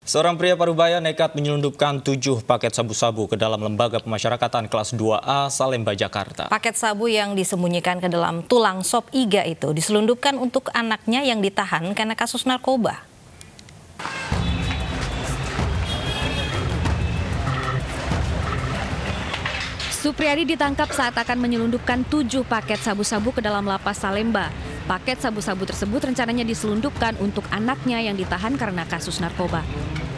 Seorang pria Parubaya nekat menyelundupkan 7 paket sabu-sabu ke dalam lembaga pemasyarakatan kelas 2A Salemba, Jakarta. Paket sabu yang disembunyikan ke dalam tulang sop iga itu diselundupkan untuk anaknya yang ditahan karena kasus narkoba. Supriyadi ditangkap saat akan menyelundupkan 7 paket sabu-sabu ke dalam lapas Salemba. Paket sabu-sabu tersebut rencananya diselundupkan untuk anaknya yang ditahan karena kasus narkoba.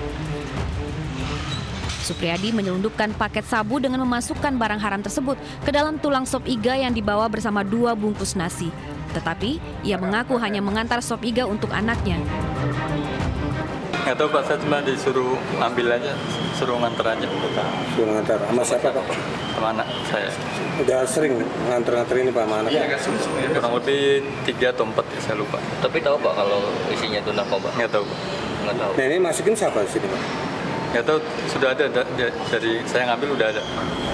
Supriyadi menyelundupkan paket sabu dengan memasukkan barang haram tersebut ke dalam tulang sop iga yang dibawa bersama 2 bungkus nasi. Tetapi, ia mengaku hanya mengantar sop iga untuk anaknya. Nggak tahu Pak, saya cuma disuruh ambil aja, suruh nganter aja. Suruh nganter, sama siapa Pak? Sama anak saya. Udah sering nganter-nganter ini Pak sama anak? Iya, kurang lebih 3 atau 4 ya, saya lupa. Tapi tahu Pak kalau isinya itu narkoba? Nggak tahu Pak. Nggak tahu. Nah ini masukin siapa di sini Pak? Nggak tahu, sudah ada, dari saya ngambil udah ada.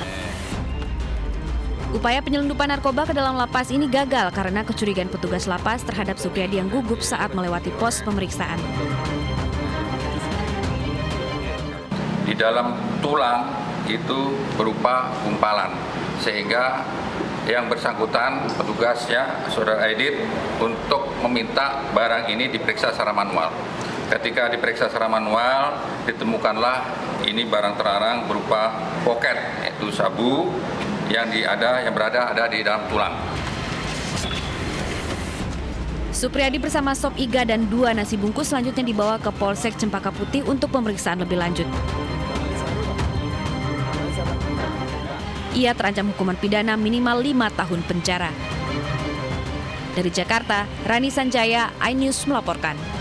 Upaya penyelundupan narkoba ke dalam lapas ini gagal karena kecurigaan petugas lapas terhadap Supriyadi yang gugup saat melewati pos pemeriksaan. Di dalam tulang itu berupa gumpalan, sehingga yang bersangkutan petugasnya Saudara Edit untuk meminta barang ini diperiksa secara manual. Ketika diperiksa secara manual, ditemukanlah ini barang terlarang berupa poket, yaitu sabu yang berada di dalam tulang. Supriyadi bersama sop iga dan 2 nasi bungkus selanjutnya dibawa ke Polsek Cempaka Putih untuk pemeriksaan lebih lanjut. Ia terancam hukuman pidana minimal 5 tahun penjara. Dari Jakarta, Rani Sanjaya, iNews melaporkan.